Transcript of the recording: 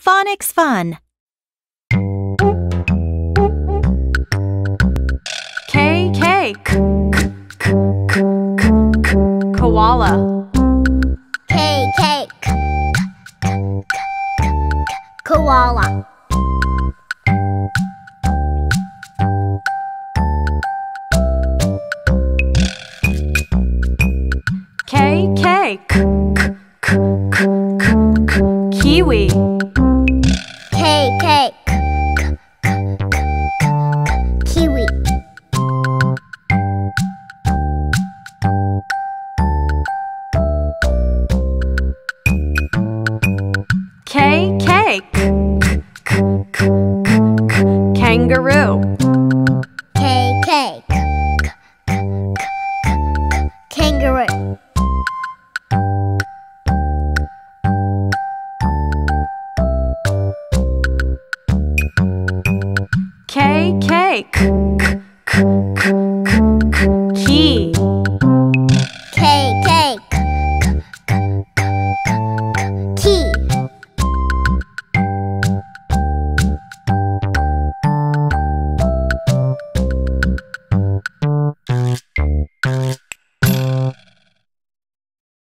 Phonics Fun. K, K, k, k, k, k, k, koala. K, K, k, k, k, k, k, koala. K, K, k, k, k, k, k, k, kiwi. K, K, k, k, k, k, k, kiwi. K, K, k, k, k, k, k, kangaroo. K, K, k, k, k, k, k, kangaroo. K, K, k,